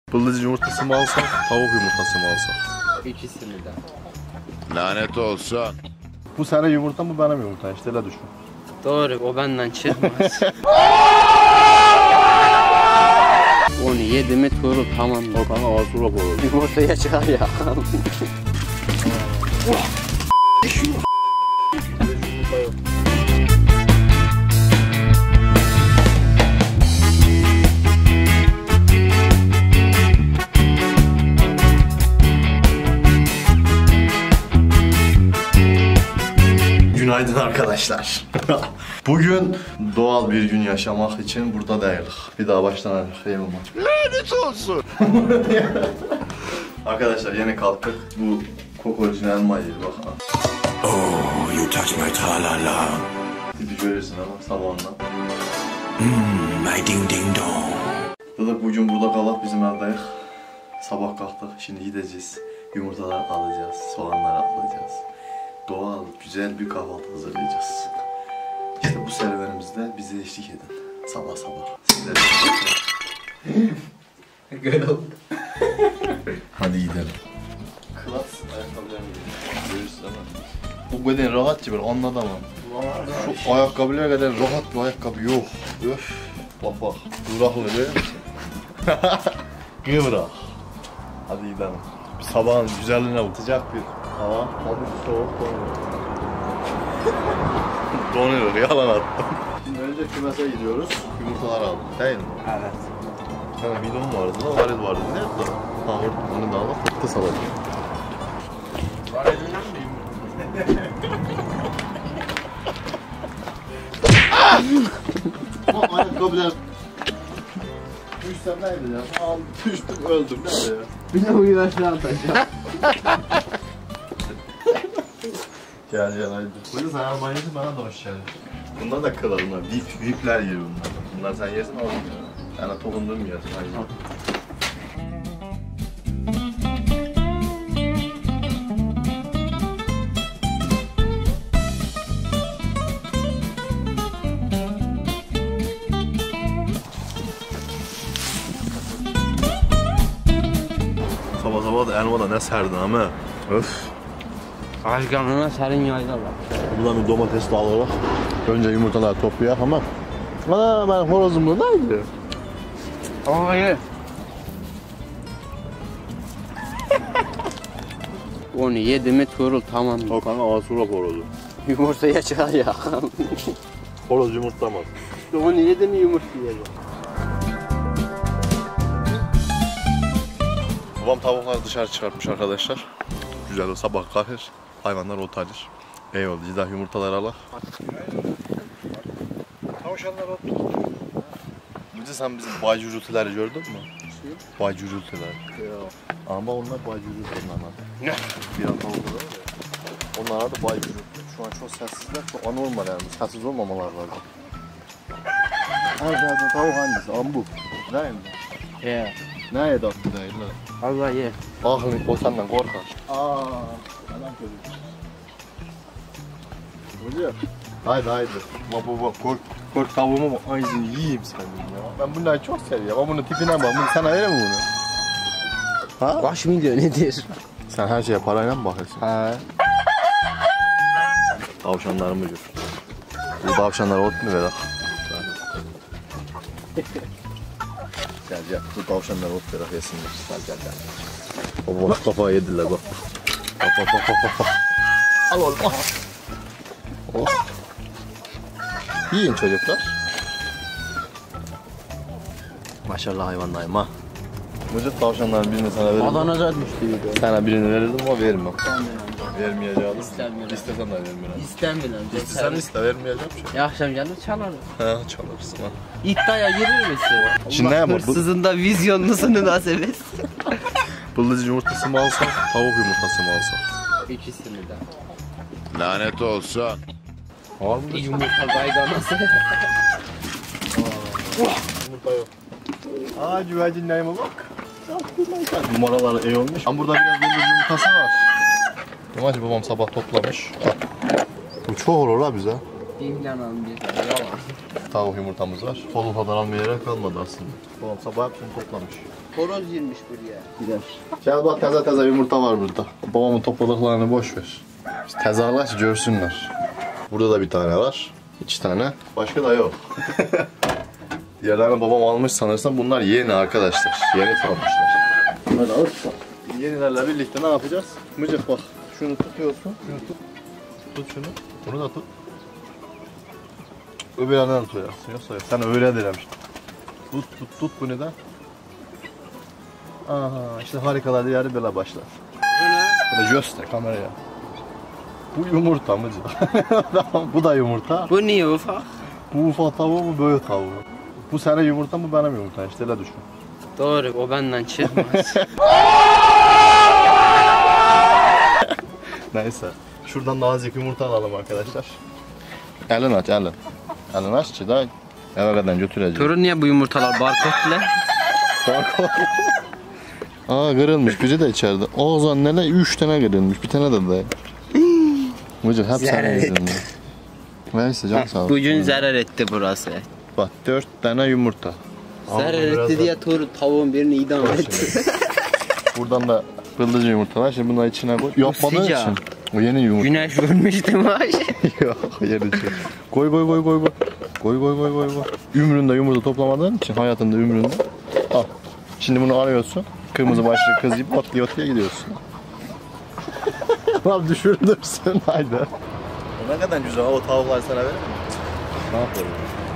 Bıldırcın yumurtası mı alsak, tavuk yumurtası mı alsak? İkisini de. Lanet olsun. Bu senin yumurta mı benim yumurta? İşte öyle düşün. Doğru, o benden çıkmaz. Onu yedi mi Tuğrul tamam. O kanka ağzı ula olur. Yumurtaya çıkar ya. Günaydın arkadaşlar. Bugün doğal bir gün yaşamak için burada değiliz. Bir daha baştan arayalım. Lanet olsun. Arkadaşlar yeni kalktık. Bu kokoreçin elma yeri bak. Oh, you touch my tra-la-la. Tipi görürsün ama sabahından. My ding ding dong. Dedik bugün burada kalak bizim evdeyiz. Sabah kalktık. Şimdi gideceğiz. Yumurtalar alacağız. Soğanları alacağız. Doğal, güzel bir kahvaltı hazırlayacağız. İşte bu serüvenimizde bize eşlik edin. Sabah sabah. Sizlere Güzel oldu. hadi gidelim. Klas ayakkabılarını giyelim. Görürsün ama. Bu beden rahat gibi, anladı ama. Şu ayakkabılara kadar rahat bir ayakkabı yok. Öf. Bak bak. Duraklı değil mi? Kıvrak. Hadi gidelim. Bir sabahın güzelliğine bak. Sıcak bir hava. Tabii soğuk donuyor. Donuyor, yalan attım. Şimdi önce kümese gidiyoruz. Yumurtalar aldım. Değil mi? Evet. Yani bidon vardı da varil vardı. Nerede? Ha bunu da alıp fıttı salalım. Varilinden miyim? Ayakkabılar. Düşsem neydi ya? Aldım, düştüm, öldüm. Nerede ya? Bir de uyu aşağı atacağım. Gel haydi. Bunu sen almayınca bana da hoş geldin. Bunlar da kıl bunlar. Vipler yer bunlar. Bunlar sen yersin al. Yani tokunduğum yer. Haydi. Sabah sabah da elma da ne serdin ama. Öf. Aşkanına serin yayla var. Buradan bir domates de alarak önce yumurtaları toplayak ama ana ben horozum buradaydı. Hayır. Onu yedi mi Tuğrul tamam. O kanka ağzı horozu. Yumurtaya çıkar ya. Horoz yumurtlamaz. Onu yedi mi yumurtaya? Babam tavukları dışarı çıkartmış arkadaşlar. Güzel o sabah kalkır. Hayvanlar otlanır. Eyvallah. Cidah yumurtalar alak. Tavşanlar otlu. Bir de sen bizim bay cürültüleri gördün mü? Bay cürültüler. Ama onlar bay cürültüler ama. Ne? Bir an tavuklar var ya. Onlar adı bay cürültü. Şu an çok sessizler. Çok anormal yani. Sessiz olmamalar lazım. Her tavuk hangisi? Ambu. Değil mi? He. Neye tatlı değil lan? Allah ye. Aklın o senden korkar. Adam kötü. Hocam. Haydi. Bak kork tavuğumu bak. Aynısını yiyeyim senin ya. Ben bunları çok seviyorum. Ama bunun tipine bak. Bunu sana verir mi bunu? Ha? Kaç milyon nedir? Sen her şeye parayla mı bakıyorsun? He. Tavşanlarımı gör. Bu tavşanlara ot mu verir? Gel. Bu tavşanlara ot verir yesinler. Gel. Bak kafaya yediler bak. Bak. Al oğlum al. Oh. Yiyin çocuklar. Maşallah hayvanlayım ha. Mıcık tavşanların birini sana veririm. Adana'da düştü. Sana birini verirdim ama vermem. Vermeyeceğim. İstemiyorum. İstesen de vermeyeceğim. İstemiyorum. İstesen iste vermeyeceğim şey. Ya akşam gelir çalarım. He çalırsın ha. İddiaya girir misin? Şimdi ne yapalım? Hırsızın da vizyonlusu nasip etsin. Bıldırcın yumurtası mı alsak, tavuk yumurtası mı alsak? İkisini de. Lanet olsun. Var mı? Yumurta kayganası. Yumurta yok. Aa güvercinlerime bak. Numaraları iyi olmuş. Ama burada biraz bıldırcın yumurtası var. Yamaç babam sabah toplamış. Bu çok olur la bize. İngiliz'in bir tane yalan. Tavuk yumurtamız var. Folufa'dan almaya yer kalmadı aslında. Babam sabah hepsini toplamış. Horoz girmiş buraya. Gider. Gel bak taze yumurta var burada. Babamın topladıklarını boş ver. Tezahürat görsünler. Burada da bir tane var. 2 tane. Başka da yok. Diğerlerini babam almış sanırsam bunlar yeni arkadaşlar. Yeni salmışlar. Hadi alırsa. Yenilerle birlikte ne yapacağız? Mıcık bak. Şunu tutuyorsun. Şunu tut. Tut şunu. Bunu da tut. Öbür yandan tutacaksın. Yoksa sen öyle dilemiştin. Tut bunu da. Aha işte harikalar diyarı böyle başlar. Böyle göster kameraya. Bu yumurta mıcık. Bu da yumurta. Bu niye ufak? Bu ufak tavuğu, bu büyük tavuğu. Bu senin yumurtan, bu benim yumurtam. İşte öyle düşün. Doğru, o benden çıkmaz. Neyse. Şuradan nazik yumurta alalım arkadaşlar. Elin aç, elin. Elin aç ki da eve kadar götüreceğim. Torun niye bu yumurtalar barkodla? Aa kırılmış, biri de içeride. O zaman neler? 3 tane kırılmış, bir tane de değil. Mıcık hep senin yüzünden. Neyse canım sağ ol. Bugün zarar etti burası. Bak 4 tane yumurta. Zarar etti diye tavuğun birini idam etti. Buradan da bıldırcın yumurtalar. Şimdi bunları içine koy. Yapmadığın sıcak. için. O yeni yumurta. Güneş vurmuştu maaş. Yok yeni için. Koy. Koy. Ümründe yumurta toplamadığın için hayatında ümründe. Al. Şimdi bunu arıyorsun. Kırmızı başlı kız gibi otluya gidiyorsun. Lan düşürdürsün haydi. O ne kadar güzel o tavuklar sana verir mi? Ne yapalım?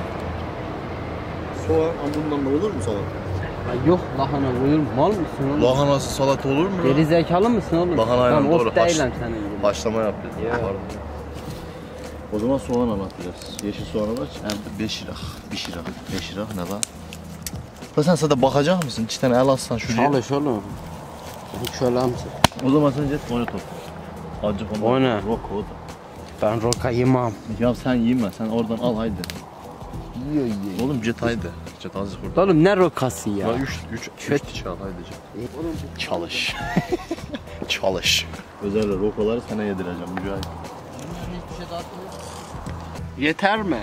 Soğan bundan da olur mu soğan? Yok lahana koyur mu? Mal mısın oğlum? Lahanası salata olur mu? Geri zekalı mısın oğlum? Lahanayla Lan doğru. ot değilim senin gibi. Haşlama yapacağız. O zaman soğan anlatacağız. Yeşil soğan var. Beş irak. Ne lan? Sen sadece bakacak mısın? 2 tane el atsan şuraya. Çalış oğlum. Hiç şöyle misin? O zaman sen jet onu top. Acık onu. O ne? Roko o da. Ben roka yemem. Ya sen yeme. Sen oradan al haydi. Yiyor. Oğlum jet haydi. Jet azıcık orada. Oğlum ne rokası ya? Ya 3 çal haydi jet. Çalış. Çalış. Özellikle rokoları sana yedireceğim Mücahit. Yeter mi?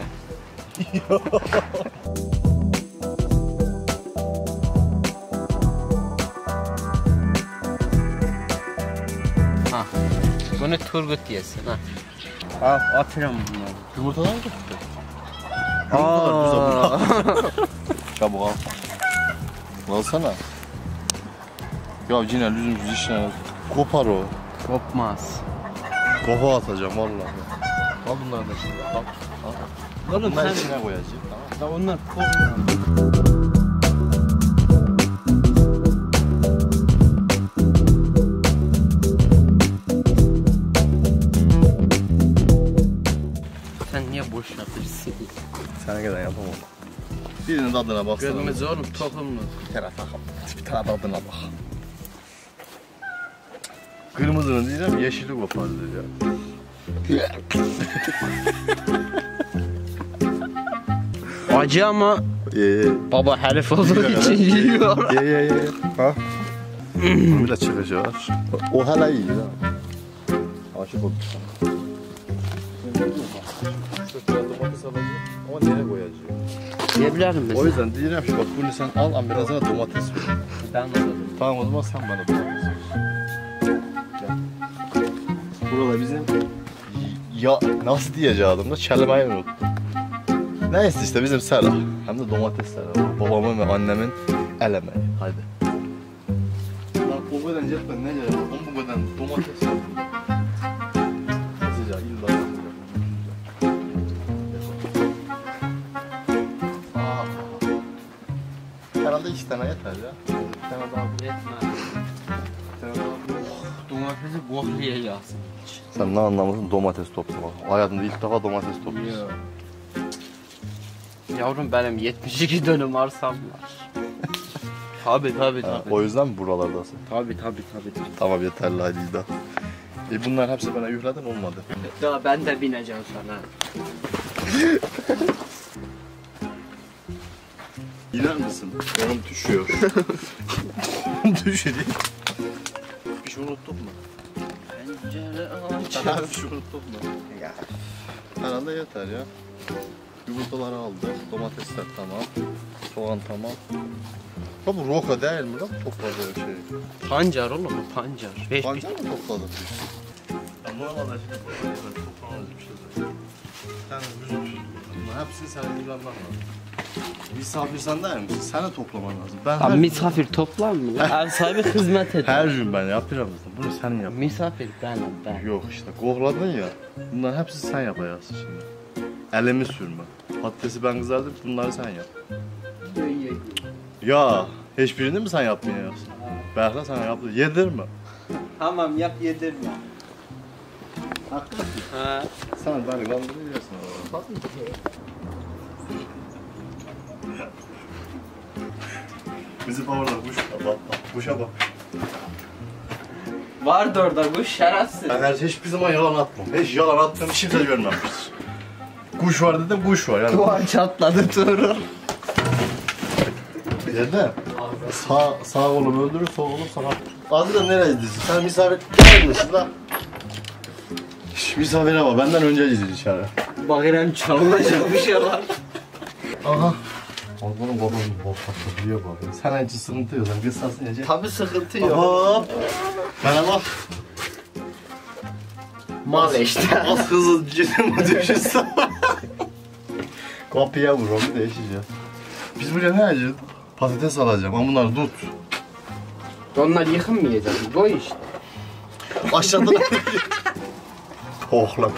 Ha. Bunu Turgut yesin ha. Al atıyorum bunları. Yumurtalar mı? Aa. Çabuk al. Alsana. Ya yine lüzumsuz işler. Kopar o. Kopmaz. Kopa atacağım vallahi. Al bunları da şimdi. Al. Oğlum Bunları sen içine koyacağım. Tamam. da onlar kopmaz. Sen niye boş yapıyorsun? Sana kadar yapamam. Birinin tadına baksana. Gözümüz oğlum tohumlu. Bir tane takım. Bir tane tadına bak. Kırmızının diyeceğim yeşili kopardı diyeceğim. Acı ama baba herif olduğu için yiyor. Ye. Ha? Böyle çıkacak. O hala iyi ya. Aşık oldum. Domates alacağım ama nereye koyacağım? Yiyebilir misin? O yüzden diyeceğim ki bak bunu sen al ama biraz daha domates ver. Ben alırım. Tamam o zaman sen bana domates ver. Gel. Burada bizim ya nasıl diyeceğim da kelimeyi unuttum. Neyse işte bizim Serah. Hem de domates Serah. Babamın ve annemin el emeği. Hadi. Lan o kadar cepten ne geldi? Bu kadar domates var. Sıcak illa sıcak. Herhalde 2 tane yeter ya. Bir tane daha. Yetmez. Bir tane daha. Domatesi bohlayacağız. Sen ne anlamadın domates toplamak? Hayatımda ilk defa domates topluyorsun. Yavrum benim 72 dönüm arsam var. Tabi. Ha, o yüzden mi buralardasın? Tabi. Tamam yeterli hadi İda. Bunlar hepsi bana yükledin olmadı. Daha ben de bineceğim sana. İner misin? Onun düşüyor. Düşüreyim. Bir şey unuttuk mu? Pencere aç. Sana bir şey unuttuk mu? Ya. Herhalde yeter ya. Yumurtaları aldık. Domatesler tamam. Soğan tamam. Ha bu roka değil mi lan? Topladığı şey. Pancar oğlum bu pancar. Pancar mı topladık biz? Ya normalde şimdi toplamaz bir şey zaten. Sen üzülmüşsün. Hepsini sen ilgilenmen lazım. Misafir sen değil misin? Sen de toplaman lazım. Ben Abi misafir toplar mı lan? Ev sahibi hizmet eder. her gün ben yapıyorum. Bunu sen yap. Misafir ben. Yok işte kovladın ya. Bunların hepsini sen yapacaksın şimdi. Elimi sürme. Patatesi ben kızardım, bunları sen yap. Ya hiçbirini mi sen yapmayacaksın? Behra sana yaptı. Yedirme. Tamam yap yedirme. Haklısın. Ha. Sen beni kandırıyorsun. Bizi orada bak. Kuşa bak. Vardı orada bu şerefsiz. Ben hiçbir zaman yalan atmam. Hiç yalan attığım kimse görmemiştir. Kuş var dedim, kuş var. Yani Duvar çatladı Tuğrul. Dede, sağ kolum öldürür, sol kolum sakat. Adı da nereye gidiyorsun? Sen misafir gelmiyorsun lan. Şş, misafire bak, benden önce gidiyor içeri. Bak İrem çalınacak bir şey var. Aha. Allah'ım babam bak biliyor bak. Sen hiç sıkıntı yok, sen kıssasın ya. Tabi sıkıntı yok. Hop. Bana bak. Mal işte. Az hızlı gidelim düşünsün. Kapıya vururum, değişeceğiz. Biz buraya ne yiyeceğiz? Patates alacağım ama bunları tut. Onlar yıkılmayacak. Bu işte. Aşağıda pohla.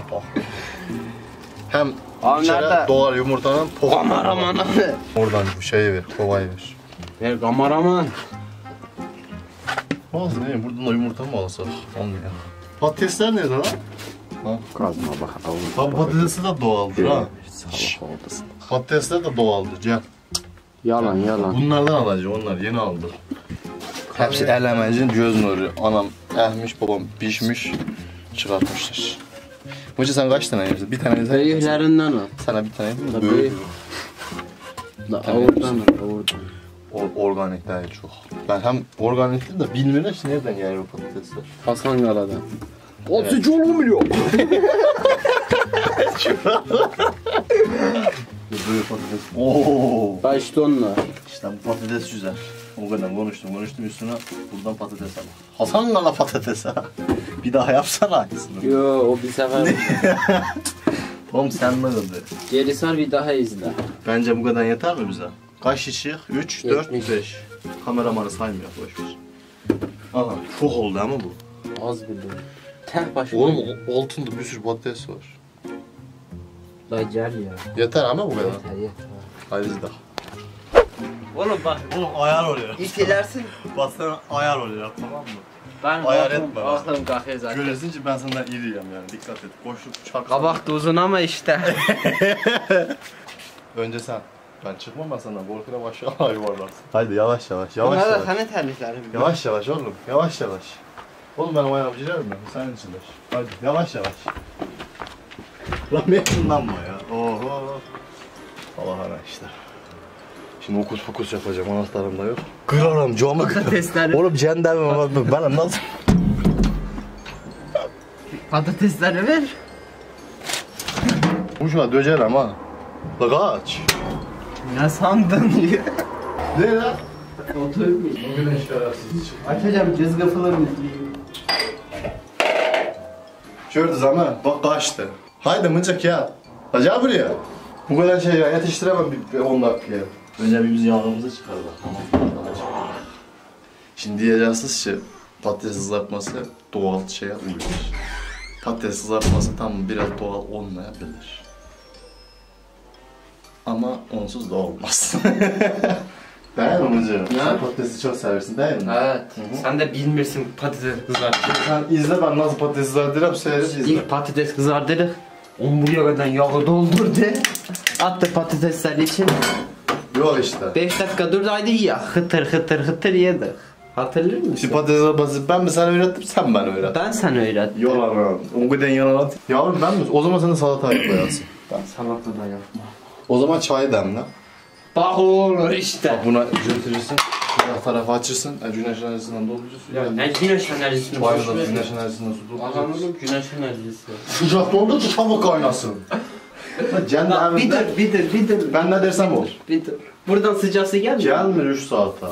Hem Abi içeri nerede? doğal yumurtanın pohla. Kameraman abi. Oradan bu şeyi ver, kovayı ver. Ver kameraman. Olsun ne buradan da yumurta mı alsak? Olmuyor. Patatesler nerede lan? Ha? Kazma bakalım. Ha patatesi de doğaldır ha. Salak oldasın. Patatesler de doğaldır Cem. Yalan. Bunlardan alacağım, onlar yeni aldı. Hepsi elemecin göz nuru. Anam ehmiş, babam pişmiş, çıkartmışlar. Hoca sen kaç tane yersin? Bir tane yersin. Büyüklerinden al. Sana bir tane yapayım mı? Tabii. Büyük. Oradan. Organik değil çok. Ben hem organiktim de bilmiyorum ki nereden geliyor o patatesler. Hasan Gala'dan. 30 olmuyor. Böyle patates. Oo. Kaç tonla? İşte bu patates güzel. O kadar konuştum üstüne buradan patates al. Hasan Gala patates ha. Bir daha yapsana aynısını. Yo o bir sefer. Oğlum sen ne dedi? Geri sar bir daha izle. Bence bu kadar yeter mi bize? Kaç kişi? 3, 4, 70. 5. Kameramanı saymıyor boşver. Aha çok oldu ama bu. Az bile. Tek başına. Oğlum altında bir sürü patates var. Da gel ya. Yeter ama bu kadar. Yeter. Haydi daha. Oğlum bak. Oğlum ayar oluyor. İtilersin. Bak sana ayar oluyor tamam mı? Ben Ayar aklım, etme. aklım kalkıyor zaten. Görürsün ki ben senden iriyim yani dikkat et. Boşluk çarp. Kabak da uzun ama işte. Önce sen. Ben çıkmam ben senden. Korkuna aşağı yuvarlarsın. Haydi yavaş. Bunlar da Yavaş. senin terliklerin. Yavaş oğlum. Yavaş. Oğlum ben o ayağımı girerim mi? Sen içindir. Hadi yavaş. Lan yakınlanma ya. Oho. Allah ana işte. Şimdi fokus yapacağım. Anahtarım da yok. Kırarım camı kırarım. Patatesleri. Oğlum cendem ben nasıl? Patatesleri ver. Uçma döcerim ha. La kaç. Ne sandın ya? Ne lan? Oturmuş. Bugün şerefsiz. Açacağım cızgı falan Gördü zaman bak kaçtı. Haydi mıncık ya. Acaba buraya. Bu kadar şey ya yetiştiremem bir 10 dakikaya. Önce bir biz yağımızı çıkaralım. Şimdi diyeceksiniz ki patates kızartması doğal şeye uyuyor. Patates kızartması tam biraz doğal olmayabilir. Ama onsuz da olmaz. Değil mi mıncığım? Sen patatesi çok seversin değil mi? Evet. Sen de bilmirsin patates kızartmayı. Sen izle ben nasıl patates kızartırım seyret izle. İlk patates kızardırdık. Omburga kadar yağı doldurdu. Attı patatesler için. Yok işte. 5 dakika durdaydı ya. Hıtır yedik. Hatırlıyor musun? Şimdi patates kızartması ben mi sana öğrettim sen bana öğret. Ben sana öğrettim. Yalan. O kadar yalan. Yavrum ben mi? O zaman sen de salata yaparsın. Ben salata da yapma. O zaman çay demle. Bak olur işte. Bak buna götürürsün. Siyah tarafı açırsın. Güneş enerjisinden doldurursun. Ya ne güneş enerjisini Banyoda boş ver. güneş enerjisinden su doldurursun. Anladım güneş enerjisi. Sıcak doldur ki tavuk kaynasın. Cennet Bir dur. Ben ne dersem ol. Bir dur. Buradan sıcaksı gelmiyor. Gelmir 3 saate.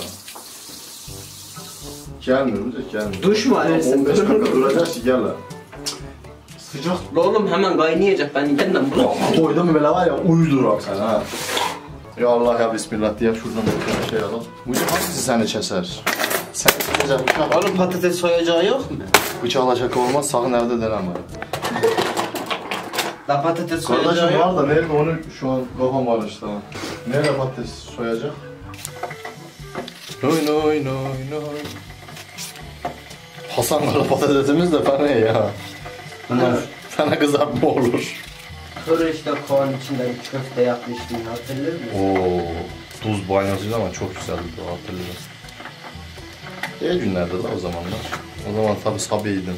Gelmir. Duş mu arıyorsun? 15 dakika duracak ki gel lan. Sıcak. La oğlum hemen kaynayacak ben yeniden bunu. Koydun mu böyle var ya uydurak sen ha. Ya Allah ya bismillah diye şuradan bir şey alalım. Bu hangisi seni keser? Sen kesecek bıçak. Oğlum patates soyacağı yok mu? Bıçakla şaka olmaz sakın evde deneme. La patates soyacağı Kardeşim yok. var da nerede onu şu an kafam var işte. Nerede patates soyacak? Noy. Hasan patatesimiz de fena ya. Bunlar fena kızartma olur. Sonra işte kovan içinden köfte yapmıştım hatırlıyor musun? Oo, tuz banyosuydu ama çok güzeldi o hatırlıyorum. İyi günlerdi de o zamanlar. O zaman tabii sabiydim.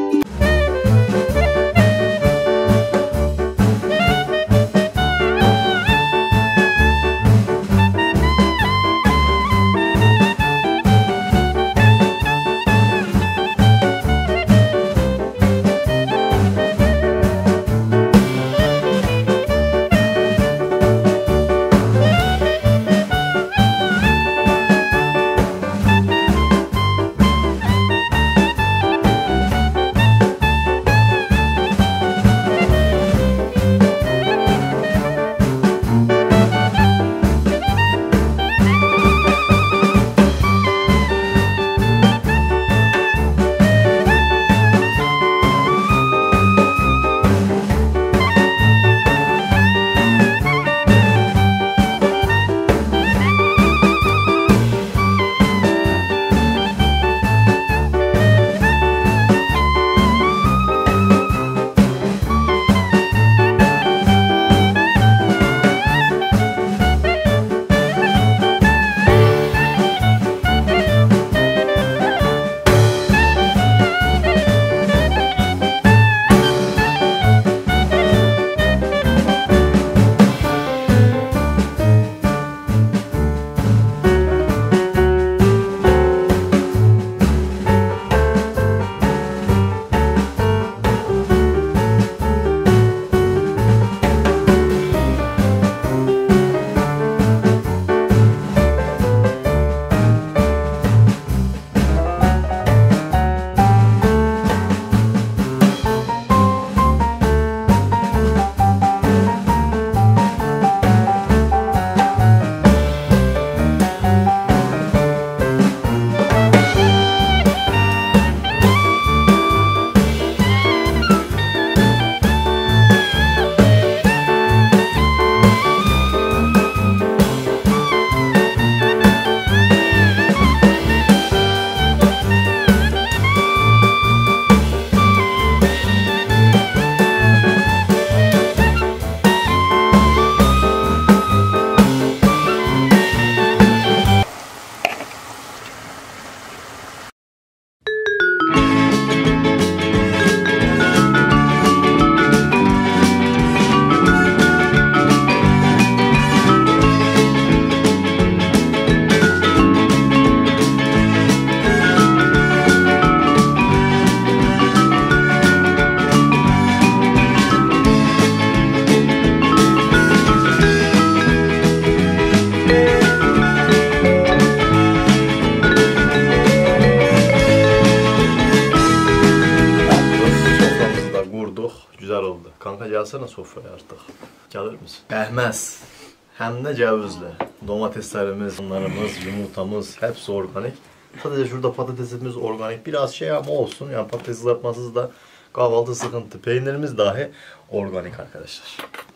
Güzel oldu. Kanka gelsene sofraya artık. Gelir misin? Gelmez. Hem de cevizli. Domateslerimiz, onlarımız, yumurtamız hepsi organik. Sadece şurada patatesimiz organik. Biraz şey ama olsun. Yani patates kızartmasız da kahvaltı sıkıntı. Peynirimiz dahi organik arkadaşlar.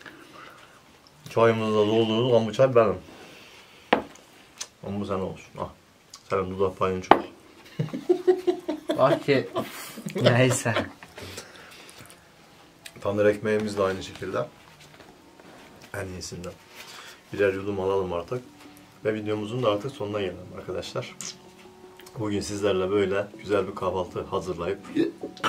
Çayımızı da doldurduk ama bu çay benim. Ama bu sana olsun. Ah. Senin dudak payın çok. Bak ki neyse. Tandır ekmeğimiz de aynı şekilde. En iyisinden. Birer yudum alalım artık. Ve videomuzun da artık sonuna gelelim arkadaşlar. Bugün sizlerle böyle güzel bir kahvaltı hazırlayıp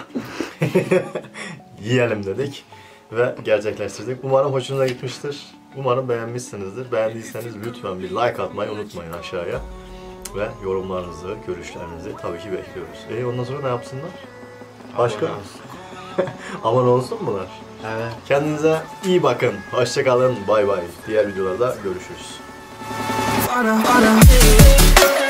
yiyelim dedik. Ve gerçekleştirdik. Umarım hoşunuza gitmiştir. Umarım beğenmişsinizdir. Beğendiyseniz lütfen bir like atmayı unutmayın aşağıya. Ve yorumlarınızı, görüşlerinizi tabii ki bekliyoruz. Ondan sonra ne yapsınlar? Başka? Aman olsun bunlar. Evet. Kendinize iyi bakın. Hoşça kalın. Bay bay. Diğer videolarda görüşürüz.